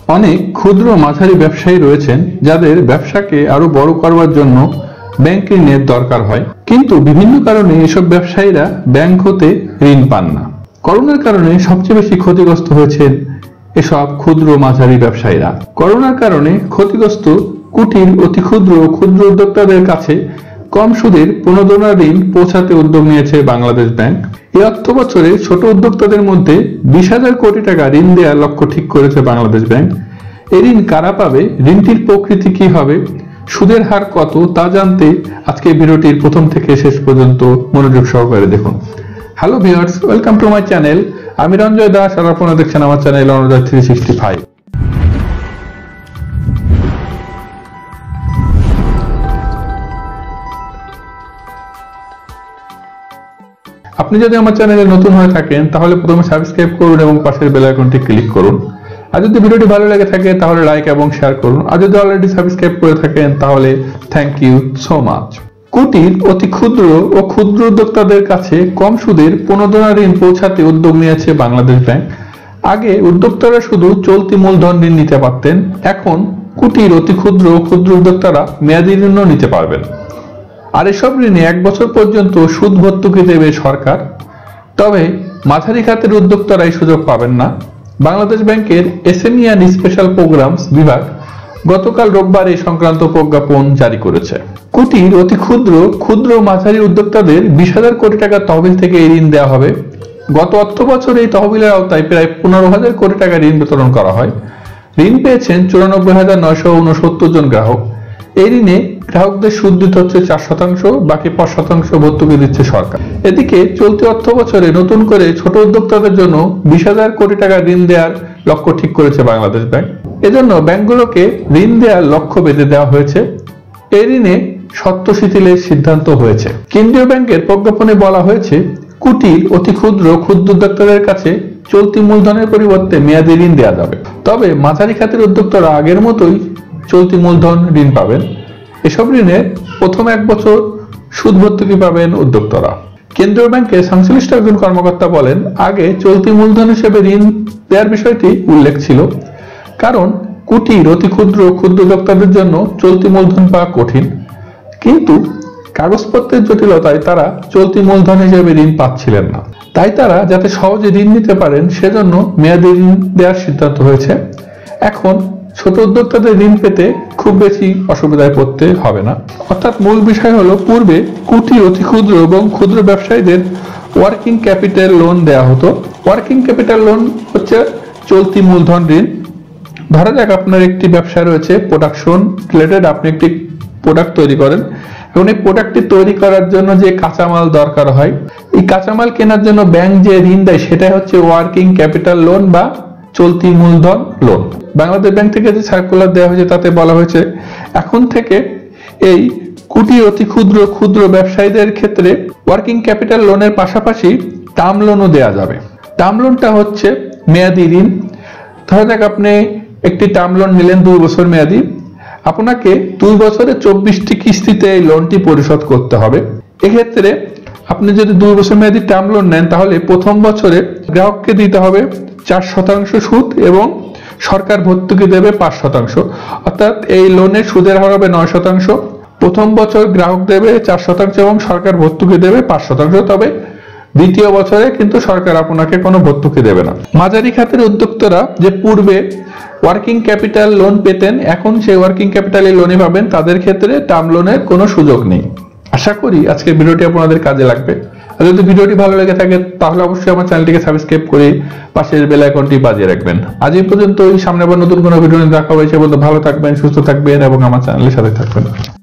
অনেক ক্ষুদ্র মাঝারি ব্যবসায়ী রয়েছেন যাদের ব্যবসাকে আরো বড় করবার জন্য ব্যাংক ঋণের দরকার হয়, কিন্তু বিভিন্ন কারণে এসব ব্যবসায়ীরা ব্যাংক হতে ঋণ পান না। করোনার কারণে সবচেয়ে বেশি ক্ষতিগ্রস্ত হয়েছেন এসব ক্ষুদ্র মাঝারি ব্যবসায়ীরা। করোনার কারণে ক্ষতিগ্রস্ত কুটির, অতি ক্ষুদ্র ও ক্ষুদ্র উদ্যোক্তাদের কাছে কম সুদের প্রণোদনা ঋণ পৌঁছাতে উদ্যোগ নিয়েছে বাংলাদেশ ব্যাংক। এই অর্থ বছরে ছোট উদ্যোক্তাদের মধ্যে 20,000 কোটি টাকা ঋণ দেওয়ার লক্ষ্য ঠিক করেছে বাংলাদেশ ব্যাংক। এই ঋণ কারা পাবে, ঋণটির প্রকৃতি কি হবে, সুদের হার কত, তা জানতে আজকে ভিডিওটির প্রথম থেকে শেষ পর্যন্ত মনোযোগ সহকারে দেখুন। Hello viewers, welcome to my channel. আমি রঞ্জয় দাস আর আপনারা দেখছেন আমার চ্যানেল অনুরাগ 365। আপনি যদি আমার চ্যানেলে নতুন হয়ে থাকেন তাহলে প্রথমে সাবস্ক্রাইব করুন এবং পাশের বেল আইকনটি ক্লিক করুন। আর যদি ভিডিওটি ভালো লেগে থাকে তাহলে লাইক এবং শেয়ার করুন। আর যদি অলরেডি সাবস্ক্রাইব করে থাকেন তাহলে থ্যাংক ইউ সো মাচ। কুটির, অতি ক্ষুদ্র ও ক্ষুদ্র উদ্যোক্তাদের কাছে কম সুদের প্রণোদনা ঋণ পৌঁছাতে উদ্যোগ নিয়েছে বাংলাদেশ ব্যাংক। আগে উদ্যোক্তারা শুধু চলতি মূলধন ঋণ নিতে পারতেন, এখন কুটির, অতি ক্ষুদ্র ও ক্ষুদ্র উদ্যোক্তারা মেয়াদী ঋণও নিতে পারবেন। আর এসব ঋণে 1 বছর পর্যন্ত সুদ ভর্তুকি দেবে সরকার। তবে মাঝারি খাতের উদ্যোক্তারা এই সুযোগ পাবেন না। বাংলাদেশ ব্যাংকের এসএমই অ্যান্ড স্পেশাল প্রোগ্রামস বিভাগ গতকাল রোববার এই সংক্রান্ত প্রজ্ঞাপন জারি করেছে। কুটির, অতি ক্ষুদ্র, ক্ষুদ্র মাঝারি উদ্যোক্তাদের 20,000 কোটি টাকা তহবিল থেকে এই ঋণ দেওয়া হবে। গত অর্থ বছরে এই তহবিলের আওতায় প্রায় 15,000 কোটি টাকা ঋণ বিতরণ করা হয়। ঋণ পেয়েছেন 94,969 জন গ্রাহক। এই ঋণে গ্রাহকদের সুদ দিতে হচ্ছে 4%, বাকি 5% ভর্তুকি দিচ্ছে সরকার। এদিকে চলতি অর্থ বছরে নতুন করে ছোট উদ্যোক্তাদের জন্য 20,000 কোটি টাকা ঋণ দেওয়ার লক্ষ্য ঠিক করেছে বাংলাদেশ ব্যাংক। এজন্য ব্যাংকগুলোকে ঋণ দেওয়ার লক্ষ্য বেঁধে দেওয়া হয়েছে। এই ঋণে শর্ত শিথিলের সিদ্ধান্ত হয়েছে। কেন্দ্রীয় ব্যাংকের প্রজ্ঞাপনে বলা হয়েছে, কুটির, অতি ক্ষুদ্র, ক্ষুদ্র উদ্যোক্তাদের কাছে চলতি মূলধনের পরিবর্তে মেয়াদী ঋণ দেওয়া যাবে। তবে মাঝারি খাতের উদ্যোক্তারা আগের মতোই চলতি মূলধন ঋণ পাবেন। এসব ঋণে প্রথম 1 বছর সুদ ভর্তুকি পাবেন উদ্যোক্তারা। কেন্দ্রীয় ব্যাংকের সংশ্লিষ্ট একজন কর্মকর্তা বলেন, আগে চলতি মূলধন হিসেবে ঋণ দেওয়ার বিষয়টি উল্লেখ ছিল, কারণ কুটির, অতি ক্ষুদ্র, ক্ষুদ্র উদ্যোক্তাদের জন্য চলতি মূলধন পাওয়া কঠিন। কিন্তু কাগজপত্রের জটিলতায় তারা চলতি মূলধন হিসেবে ঋণ পাচ্ছিলেন না। তাই তারা যাতে সহজে ঋণ নিতে পারেন সেজন্য মেয়াদী ঋণ দেওয়ার সিদ্ধান্ত হয়েছে। এখন ছোট উদ্যোক্তাদের ঋণ পেতে খুব বেশি অসুবিধায় পড়তে হবে না। অর্থাৎ মূল বিষয় হলো, পূর্বে কুটির, অতি ক্ষুদ্র এবং ক্ষুদ্র ব্যবসায়ীদের ওয়ার্কিং ক্যাপিটাল লোন দেওয়া হতো। ওয়ার্কিং ক্যাপিটাল লোন হচ্ছে চলতি মূলধন ঋণ। ধরা যাক আপনার একটি ব্যবসা রয়েছে, প্রোডাকশন রিলেটেড, আপনি একটি প্রোডাক্ট তৈরি করেন এবং এই প্রোডাক্টটি তৈরি করার জন্য যে কাঁচামাল দরকার হয়, এই কাঁচামাল কেনার জন্য ব্যাংক যে ঋণ দেয় সেটাই হচ্ছে ওয়ার্কিং ক্যাপিটাল লোন বা চলতি মূলধন লোন। বাংলাদেশ ব্যাংক থেকে যে সার্কুলার দেওয়া হয়েছে তাতে বলা হয়েছে, এখন থেকে এই কুটির, অতি ক্ষুদ্র, ক্ষুদ্র ব্যবসায়ীদের ক্ষেত্রে ওয়ার্কিং ক্যাপিটাল লোনের পাশাপাশি টার্ম লোনও দেওয়া যাবে। টার্ম লোনটা হচ্ছে মেয়াদী ঋণ। ধরা যাক আপনি একটি টার্ম লোন নিলেন 2 বছর মেয়াদী, আপনাকে 2 বছরে 24টি কিস্তিতে এই লোনটি পরিশোধ করতে হবে। এক্ষেত্রে আপনি যদি 2 বছর মেয়াদী টার্ম লোন নেন তাহলে প্রথম বছরে গ্রাহককে দিতে হবে 4% সুদ এবং সরকার ভর্তুকি দেবে 5%। অর্থাৎ এই লোনের সুদের হার হবে 9%। প্রথম বছর গ্রাহক দেবে 4% এবং সরকার ভর্তুকি দেবে 5%। তবে দ্বিতীয় বছরে কিন্তু সরকার আপনাকে কোনো ভর্তুকি দেবে না। মাঝারি খাতের উদ্যোক্তারা যে পূর্বে ওয়ার্কিং ক্যাপিটাল লোন পেতেন, এখন সেই ওয়ার্কিং ক্যাপিটালে লোনই পাবেন। তাদের ক্ষেত্রে টার্ম লোনের কোনো সুযোগ নেই। আশা করি আজকের ভিডিওটি আপনাদের কাজে লাগবে। আর যদি ভিডিওটি ভালো লেগে থাকে তাহলে অবশ্যই আমার চ্যানেলটিকে সাবস্ক্রাইব করে পাশের বেল আইকনটি বাজিয়ে রাখবেন। আজ এই পর্যন্তই। সামনে আবার নতুন কোনো ভিডিও নিয়ে দেখা হবে। সে পর্যন্ত ভালো থাকবেন, সুস্থ থাকবেন এবং আমার চ্যানেলের সাথে থাকবেন।